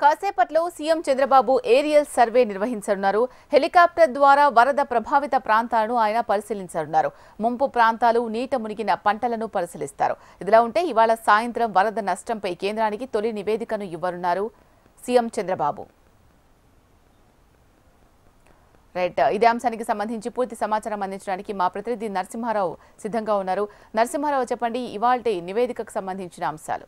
కాసేపట్లో CM Chandrababu aerial survey నిర్వహించనున్నారు. Helicopter ద్వారా వరద ప్రభావిత ప్రాంతాలను ఆయన పరిశీలించనున్నారు. ముంపు ప్రాంతాలు, నీట మునిగిన పంటలను పరిశీలిస్తారు. ఇదిలా ఉంటే ఇవాళ సాయంత్రం వరద నష్టంపై కేంద్రానికి తొలి నివేదికను ఇవ్వనున్నారు సీఎం చంద్రబాబు. రైట్, ఇదే అంశానికి సంబంధించి పూర్తి సమాచారం అందించడానికి మా ప్రతినిధి నరసింహారావు సిద్ధంగా ఉన్నారు. నరసింహారావు, చెప్పండి ఇవాల్టి నివేదికకు సంబంధించిన అంశాలు.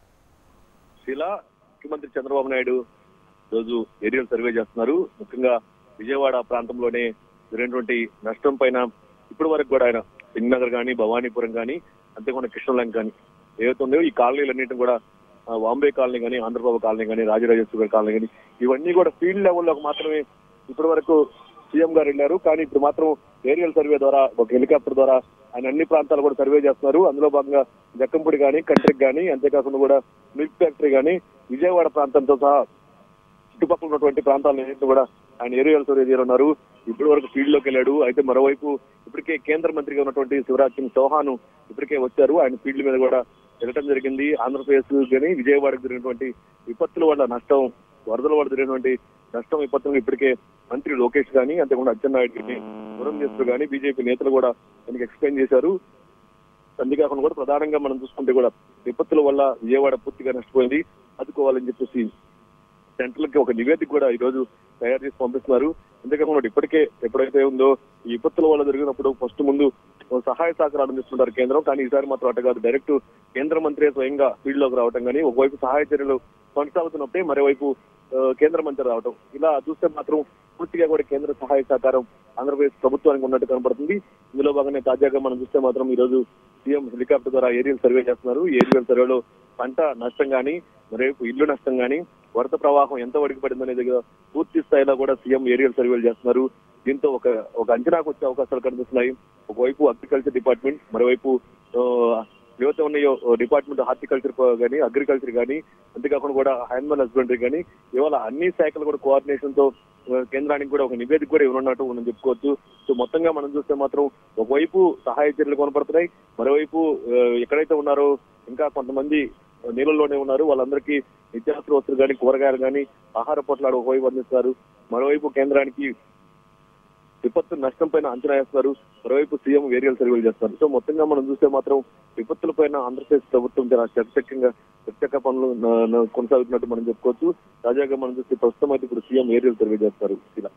ముఖ్యమంత్రి చంద్రబాబు నాయుడు రోజు ఏరియల్ సర్వే చేస్తున్నారు. ముఖ్యంగా విజయవాడ ప్రాంతంలోనే జరిగినటువంటి నష్టం పైన ఇప్పటి వరకు కూడా ఆయన సింగనగర్ కానీ, భవానీపురం కానీ, అంతేకాకుండా కృష్ణలంక కానీ ఏవైతే ఉన్నాయో ఈ కాలనీలన్నింటినీ కూడా బాంబే కాలనీ కానీ, ఆంధ్రబాబు కాలనీ కానీ, రాజరాజేశ్వరి కాలనీ కానీ ఇవన్నీ కూడా ఫీల్డ్ లెవెల్లో మాత్రమే ఇప్పటి వరకు సీఎం గారు వెళ్ళారు. కానీ ఇప్పుడు మాత్రం ఏరియల్ సర్వే ద్వారా ఒక హెలికాప్టర్ ద్వారా ఆయన అన్ని ప్రాంతాలు కూడా సర్వే చేస్తున్నారు. అందులో భాగంగా జక్కంపూడి కానీ, కంట్రికి కానీ, అంతేకాకుండా కూడా మిల్క్ ఫ్యాక్టరీ కానీ, విజయవాడ ప్రాంతంతో సహా చుట్టుపక్కల ఉన్నటువంటి ప్రాంతాలన్నింటినీ కూడా ఆయన ఏరియల్ సర్వే చేయనున్నారు. ఇప్పటి వరకు ఫీల్డ్ లోకి వెళ్ళాడు. అయితే మరోవైపు ఇప్పటికే కేంద్ర మంత్రిగా ఉన్నటువంటి శివరాజ్ సింగ్ చౌహాన్ ఇప్పటికే వచ్చారు. ఆయన ఫీల్డ్ మీద కూడా వెళ్ళడం జరిగింది. ఆంధ్రప్రదేశ్ కానీ విజయవాడకు జరిగినటువంటి విపత్తుల వల్ల నష్టం, వరదల వల్ల జరిగినటువంటి నష్టం విపత్తులను ఇప్పటికే మంత్రి లోకేష్ కానీ, అంతేకాకుండా అచ్చెన్నాయుడు కానీ, పురంధేశ్వర్ కానీ, బీజేపీ నేతలు కూడా ఆయనకి ఎక్స్ప్లెయిన్ చేశారు. అంతేకాకుండా కూడా ప్రధానంగా మనం చూసుకుంటే కూడా విపత్తుల వల్ల విజయవాడ పూర్తిగా నష్టపోయింది, ఆదుకోవాలని చెప్పేసి సెంట్రల్ కి ఒక నివేదిక కూడా ఈ రోజు తయారు చేసి పంపిస్తున్నారు. అంతేకాకుండా ఇప్పటికే ఎప్పుడైతే ఉందో ఈ విపత్తుల వల్ల జరిగినప్పుడు ఫస్ట్ ముందు సహాయ సహకారాలు అందిస్తుంటారు కేంద్రం. కానీ ఈసారి మాత్రం అట్ట కాదు, డైరెక్ట్ కేంద్ర మంత్రి స్వయంగా ఫీల్డ్ లోకి రావడం కానీ, ఒకవైపు సహాయ చర్యలు కొనసాగుతున్నప్పుడే మరోవైపు కేంద్ర మంత్రి రావడం, ఇలా చూస్తే మాత్రం పూర్తిగా కూడా కేంద్ర సహాయ సహకారం ఆంధ్రప్రదేశ్ ప్రభుత్వానికి ఉన్నట్టు కనబడుతుంది. ఇందులో భాగంగా తాజాగా మనం చూస్తే మాత్రం ఈ రోజు సీఎం హెలికాప్టర్ ద్వారా ఏరియల్ సర్వే చేస్తున్నారు. ఏరియల్ సర్వేలో పంట నష్టం కానీ, మరోవైపు ఇల్లు నష్టం కానీ, వరద ప్రవాహం ఎంత వరకు పడిందనేది పూర్తి స్థాయిలో కూడా సీఎం ఏరియల్ సర్వేలు చేస్తున్నారు. దీంతో ఒక అంచనాకు వచ్చే అవకాశాలు కనిపిస్తున్నాయి. ఒకవైపు అగ్రికల్చర్ డిపార్ట్మెంట్, మరోవైపు ఏవైతే ఉన్నాయో డిపార్ట్మెంట్ హార్టికల్చర్ కానీ, అగ్రికల్చర్ కానీ, అంతేకాకుండా కూడా యానిమల్ హస్బెండరీ కానీ, ఇవాళ అన్ని శాఖలు కూడా కోఆర్డినేషన్ తో కేంద్రానికి కూడా ఒక నివేదిక కూడా ఇవ్వనున్నట్టు మనం చెప్పుకోవచ్చు. సో మొత్తంగా మనం చూస్తే మాత్రం ఒకవైపు సహాయ చర్యలు కొనపడుతున్నాయి, మరోవైపు ఎక్కడైతే ఉన్నారో ఇంకా కొంతమంది నీళ్ళలోనే ఉన్నారు, వాళ్ళందరికీ నిత్యావసర వస్తువులు కానీ, కూరగాయలు కానీ, ఆహార పొట్లాలు ఒకవైపు అందిస్తారు, మరోవైపు కేంద్రానికి విపత్తు నష్టం పైన అంచనా వేస్తున్నారు, మరోవైపు సీఎం ఏరియల్ సర్వేలు చేస్తారు. సో మొత్తంగా మనం చూస్తే మాత్రం విపత్తుల పైన ఆంధ్రప్రదేశ్ ప్రభుత్వం చకచక పనులు కొనసాగుతున్నట్టు మనం చెప్పుకోవచ్చు. తాజాగా మనం చూస్తే ప్రస్తుతం అయితే ఇప్పుడు సీఎం ఏరియల్ సర్వే చేస్తారు.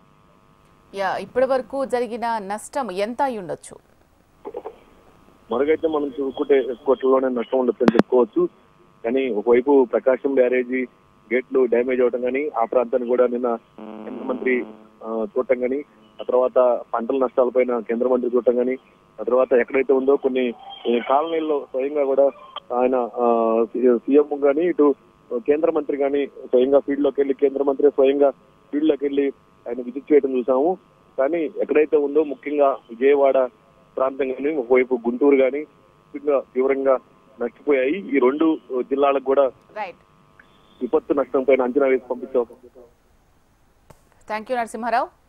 ఇలా ఇప్పటి వరకు జరిగిన నష్టం ఎంత అయి ఉండొచ్చు? మరొకైతే మనం చూసుకుంటే కోట్లలోనే నష్టం ఉండొచ్చు అని చెప్పుకోవచ్చు. కానీ ఒకవైపు ప్రకాశం బ్యారేజీ గేట్లు డ్యామేజ్ అవడం కానీ, ఆ ప్రాంతాన్ని కూడా నిన్న కేంద్ర మంత్రి చూడటం కానీ, ఆ తర్వాత పంటల నష్టాలపైన కేంద్ర మంత్రి చూడటం కానీ, ఆ తర్వాత ఎక్కడైతే ఉందో కొన్ని కాలనీల్లో స్వయంగా కూడా ఆయన సీఎం కానీ, ఇటు కేంద్ర మంత్రి కానీ స్వయంగా ఫీల్డ్ లోకి వెళ్ళి, కేంద్ర మంత్రి స్వయంగా ఫీల్డ్ లోకి వెళ్ళి ఆయన విజిట్ చేయడం చూసాము. కానీ ఎక్కడైతే ఉందో ముఖ్యంగా విజయవాడ ప్రాంతం కానీ, ఒకవైపు గుంటూరు కానీ తీవ్రంగా నష్టపోయాయి. ఈ రెండు జిల్లాలకు కూడా విపత్తు నష్టం పైన అంచనా వేసి పంపించాం. Thank you Narasimha Rao.